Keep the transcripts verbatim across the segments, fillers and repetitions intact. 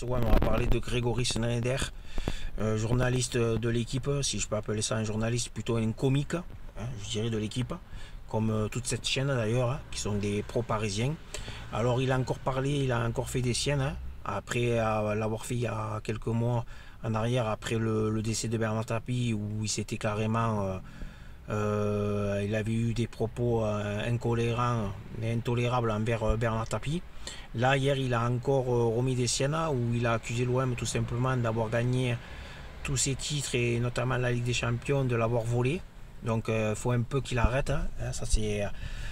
S O M, on va parler de Grégory Sneijder, euh, journaliste de l'équipe, si je peux appeler ça un journaliste, plutôt un comique, hein, je dirais, de l'équipe, comme euh, toute cette chaîne d'ailleurs, hein, qui sont des pros parisiens. Alors il a encore parlé, il a encore fait des siennes, hein, après euh, l'avoir fait il y a quelques mois en arrière, après le, le décès de Bernard Tapie, où il s'était carrément... Euh, Euh, il avait eu des propos euh, incohérents et intolérables envers euh, Bernard Tapie. Là, hier, il a encore euh, remis des siennes où il a accusé l'O M tout simplement d'avoir gagné tous ses titres et notamment la Ligue des Champions, de l'avoir volé. Donc, il euh, faut un peu qu'il arrête. Hein. Ça, c'est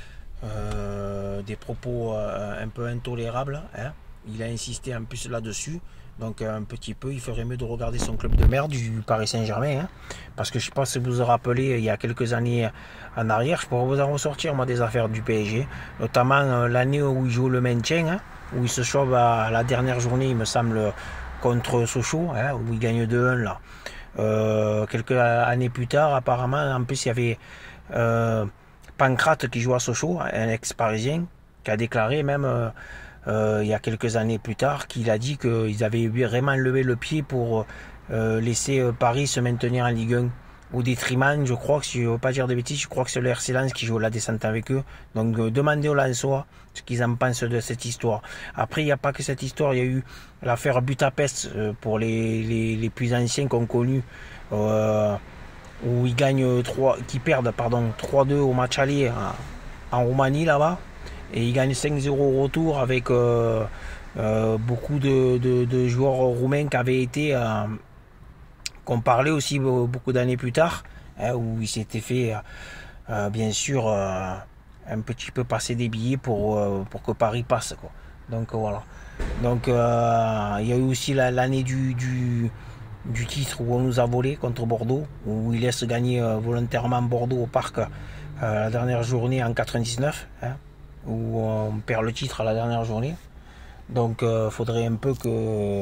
euh, des propos euh, un peu intolérables. Hein. Il a insisté en plus là-dessus. Donc un petit peu, il ferait mieux de regarder son club de merde du Paris Saint-Germain. Hein, parce que je ne sais pas si vous vous rappelez, il y a quelques années en arrière, je pourrais vous en ressortir moi des affaires du P S G. Notamment euh, l'année où il joue le maintien, hein, où il se sauve à la dernière journée, il me semble, contre Sochaux, hein, où il gagne deux un là. Euh, quelques années plus tard, apparemment, en plus il y avait euh, Pancrate qui joue à Sochaux, un ex-parisien, qui a déclaré même... Euh, Euh, il y a quelques années plus tard, qu'il a dit qu'ils avaient vraiment levé le pied pour euh, laisser euh, Paris se maintenir en Ligue un. Au détriment, je crois que, si je ne veux pas dire de bêtises, je crois que c'est le R C Lens qui joue la descente avec eux. Donc euh, demandez aux Lensois ce qu'ils en pensent de cette histoire. Après, il n'y a pas que cette histoire, il y a eu l'affaire Budapest euh, pour les, les, les plus anciens qu'on connu, euh, où ils gagnent trois, qui perdent pardon, trois deux au match aller en, en Roumanie là-bas. Et il gagne cinq zéro au retour avec euh, euh, beaucoup de, de, de joueurs roumains qui avaient été, euh, qu'on parlait aussi beaucoup d'années plus tard, hein, où il s'était fait, euh, bien sûr, euh, un petit peu passer des billets pour, euh, pour que Paris passe, quoi. Donc voilà. Donc euh, il y a eu aussi l'année du, du, du titre où on nous a volé contre Bordeaux, où il laisse gagner euh, volontairement Bordeaux au Parc euh, la dernière journée en quatre-vingt-dix-neuf, hein, où on perd le titre à la dernière journée. Donc il euh, faudrait un peu que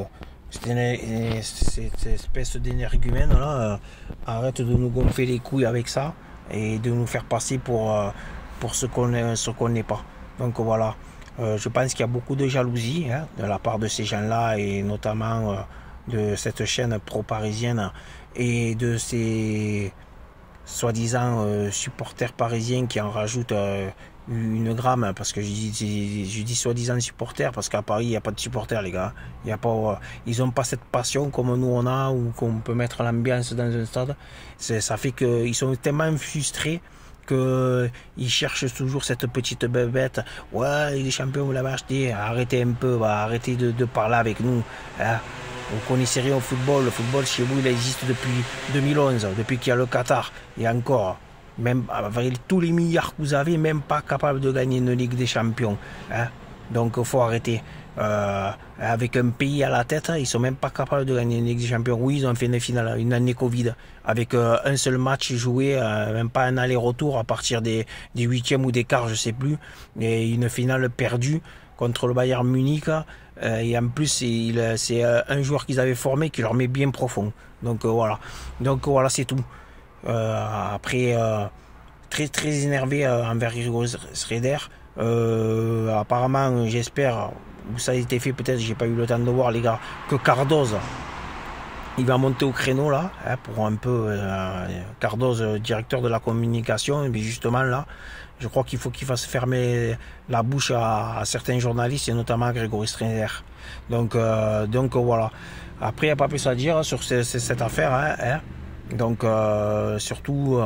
cette espèce d'énergumène là euh, arrête de nous gonfler les couilles avec ça et de nous faire passer pour, euh, pour ce qu'on est, ce qu'on n'est pas. Donc voilà, euh, je pense qu'il y a beaucoup de jalousie, hein, de la part de ces gens là, et notamment euh, de cette chaîne pro-parisienne et de ces soi-disant euh, supporters parisiens qui en rajoutent euh, une gramme, parce que je dis, je dis soi-disant supporters, parce qu'à Paris il n'y a pas de supporters, les gars. Il y a pas, euh, ils n'ont pas cette passion comme nous on a, ou qu'on peut mettre l'ambiance dans un stade. Ça fait qu'ils sont tellement frustrés qu'ils cherchent toujours cette petite bébête. Ouais, les champions, vous l'avez acheté. Arrêtez un peu, bah, arrêtez de, de parler avec nous, hein. Vous connaissez rien au football. Le football chez vous, il existe depuis deux mille onze, depuis qu'il y a le Qatar. Et encore, même avec tous les milliards que vous avez, même pas capable de gagner une Ligue des Champions, hein. Donc il faut arrêter. Euh, avec un pays à la tête, ils sont même pas capables de gagner une Ligue des Champions. Oui, ils ont fait une finale, une année Covid, avec euh, un seul match joué, euh, même pas un aller-retour à partir des, des huitièmes ou des quarts, je sais plus, et une finale perdue contre le Bayern Munich. Euh, et en plus, c'est euh, un joueur qu'ils avaient formé qui leur met bien profond. Donc euh, voilà. Donc voilà, c'est tout. Euh, après, euh, très très énervé euh, envers Grégory Sneijder. Euh, apparemment, j'espère, ça a été fait peut-être, j'ai pas eu le temps de voir, les gars, que Cardoz, il va monter au créneau là, hein, pour un peu euh, Cardoz, directeur de la communication, mais justement là, je crois qu'il faut qu'il fasse fermer la bouche à, à certains journalistes et notamment à Grégory Sneijder. Donc, euh, donc voilà. Après, il n'y a pas plus à dire sur ce, cette affaire, hein, hein. Donc euh, surtout,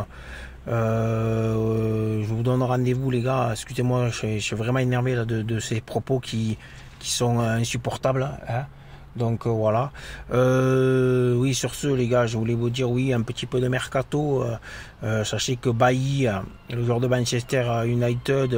euh, je vous donne rendez-vous, les gars. Excusez-moi, je, je suis vraiment énervé là, de, de ces propos qui, qui sont insupportables, hein. Donc euh, voilà. Euh, oui, sur ce, les gars, je voulais vous dire, oui, un petit peu de mercato. Euh, euh, sachez que Bailly, le joueur de Manchester United,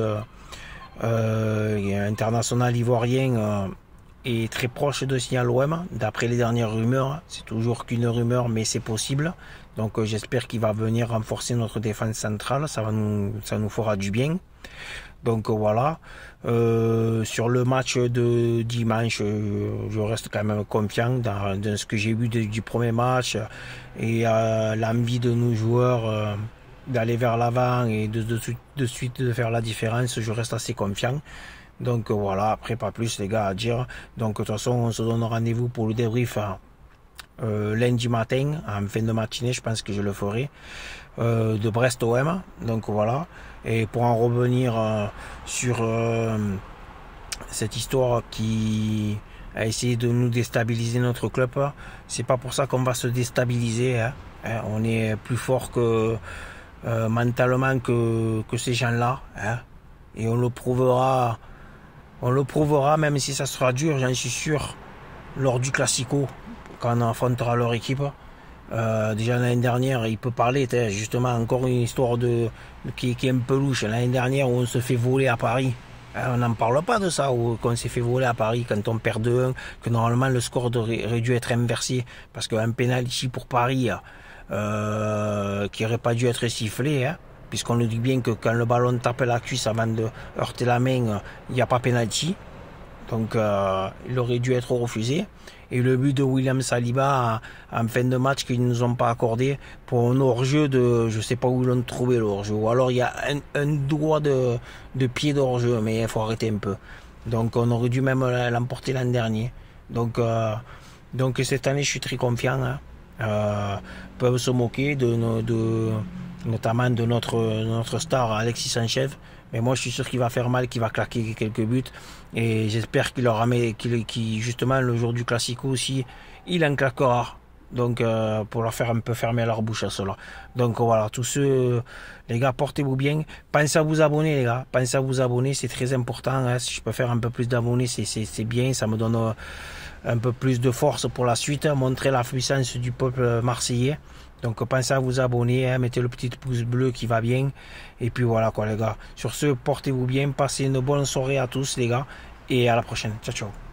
euh, international ivoirien, euh, est très proche de signer à l'O M, d'après les dernières rumeurs. C'est toujours qu'une rumeur, mais c'est possible. Donc euh, j'espère qu'il va venir renforcer notre défense centrale. Ça va nous, ça nous fera du bien. Donc euh, voilà. Euh, sur le match de dimanche, euh, je reste quand même confiant dans, dans ce que j'ai vu de, du premier match et euh, l'envie de nos joueurs euh, d'aller vers l'avant et de, de, de suite de faire la différence. Je reste assez confiant. Donc voilà, après pas plus les gars à dire. Donc de toute façon on se donne rendez-vous pour le débrief euh, lundi matin, en fin de matinée, je pense que je le ferai, euh, de Brest-O M. Donc voilà. Et pour en revenir euh, sur euh, cette histoire qui a essayé de nous déstabiliser notre club, c'est pas pour ça qu'on va se déstabiliser. Hein. Hein, on est plus fort que euh, mentalement que, que ces gens-là. Hein. Et on le prouvera. On le prouvera, même si ça sera dur, j'en suis sûr, lors du Classico, quand on affrontera leur équipe. Euh, déjà l'année dernière, il peut parler, justement, encore une histoire de, qui, qui est un peu louche. L'année dernière, où on se fait voler à Paris. On n'en parle pas de ça, où on s'est fait voler à Paris quand on perd deux un, que normalement le score aurait dû être inversé, parce qu'un penalty pour Paris, euh, qui n'aurait pas dû être sifflé, hein, puisqu'on nous dit bien que quand le ballon tape la cuisse avant de heurter la main, il n'y a pas pénalty. Donc euh, il aurait dû être refusé. Et le but de William Saliba en fin de match qu'ils ne nous ont pas accordé pour un hors-jeu de, je sais pas où ils l'ont trouvé le hors-jeu. Ou alors il y a un, un doigt de, de pied d'hors-jeu, mais il faut arrêter un peu. Donc on aurait dû même l'emporter l'an dernier. Donc, euh, donc cette année je suis très confiant. Hein. Euh, peuvent se moquer de, de notamment de notre, notre star Alexis Sanchez, mais moi je suis sûr qu'il va faire mal, qu'il va claquer quelques buts, et j'espère qu'il aura qu'il, qu'il, justement le jour du Classico aussi il en claquera, donc euh, pour leur faire un peu fermer leur bouche à cela. Donc voilà, tous ceux, les gars, portez-vous bien, pensez à vous abonner les gars, pensez à vous abonner, c'est très important, hein. Si je peux faire un peu plus d'abonnés, c'est bien, ça me donne euh, un peu plus de force pour la suite, montrer la puissance du peuple marseillais. Donc pensez à vous abonner, hein, mettez le petit pouce bleu qui va bien. Et puis voilà quoi les gars. Sur ce, portez-vous bien, passez une bonne soirée à tous les gars. Et à la prochaine. Ciao ciao.